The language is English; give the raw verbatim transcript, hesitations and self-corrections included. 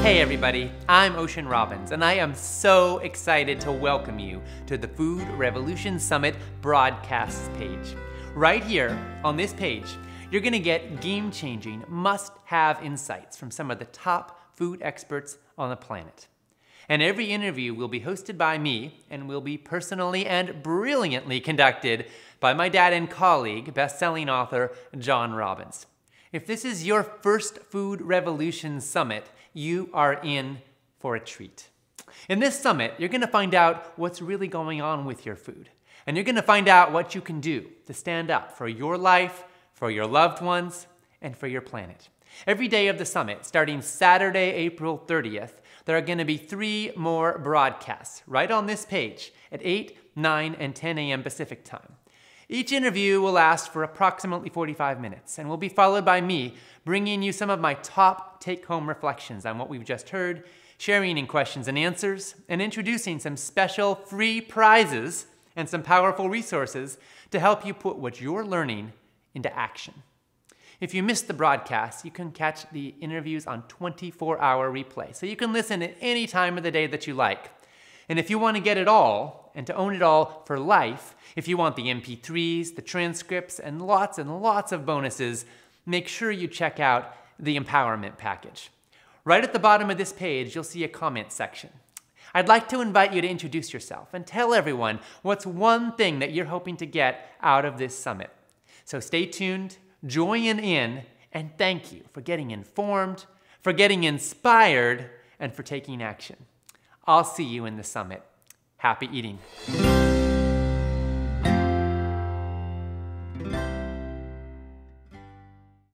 Hey everybody, I'm Ocean Robbins, and I am so excited to welcome you to the Food Revolution Summit broadcasts page. Right here on this page, you're gonna get game-changing, must-have insights from some of the top food experts on the planet. And every interview will be hosted by me and will be personally and brilliantly conducted by my dad and colleague, best-selling author John Robbins. If this is your first Food Revolution Summit, you are in for a treat. In this summit, you're gonna find out what's really going on with your food. And you're gonna find out what you can do to stand up for your life, for your loved ones, and for your planet. Every day of the summit, starting Saturday, April thirtieth, there are gonna be three more broadcasts right on this page at eight, nine, and ten a m Pacific time. Each interview will last for approximately forty-five minutes and will be followed by me bringing you some of my top take-home reflections on what we've just heard, sharing in questions and answers, and introducing some special free prizes and some powerful resources to help you put what you're learning into action. If you missed the broadcast, you can catch the interviews on twenty-four hour replay, so you can listen at any time of the day that you like. And if you want to get it all, and to own it all for life, if you want the M P threes, the transcripts, and lots and lots of bonuses, make sure you check out the empowerment package. Right at the bottom of this page, you'll see a comment section. I'd like to invite you to introduce yourself and tell everyone what's one thing that you're hoping to get out of this summit. So stay tuned, join in, and thank you for getting informed, for getting inspired, and for taking action. I'll see you in the summit. Happy eating.